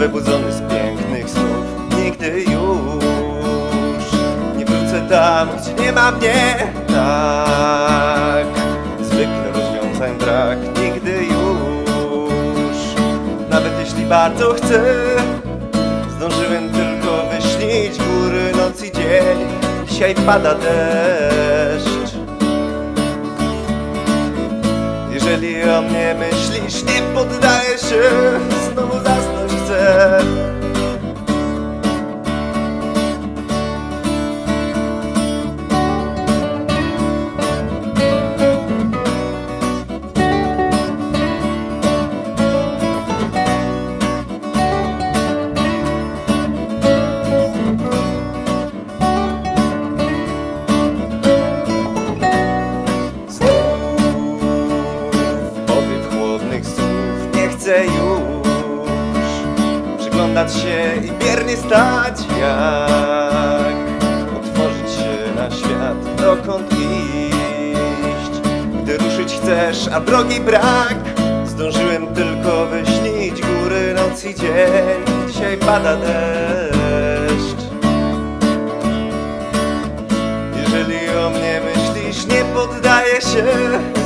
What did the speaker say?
wybudzony z pięknych snów. Nigdy już nie wrócę tam, gdzie nie ma mnie. Tak, zwykle rozwiązań brak. Nigdy już, nawet jeśli bardzo chcę, zdążyłem tylko wyśnić góry, noc i dzień. Dzisiaj pada deszcz. Jeżeli o mnie myślisz, nie poddaję się, znowu zasnąć chcę. Chcę już przyglądać się i biernie stać, jak otworzyć się na świat, dokąd iść. Gdy ruszyć chcesz, a drogi brak, zdążyłem tylko wyśnić góry, noc i dzień. Dzisiaj pada deszcz. Jeżeli o mnie myślisz, nie poddaję się,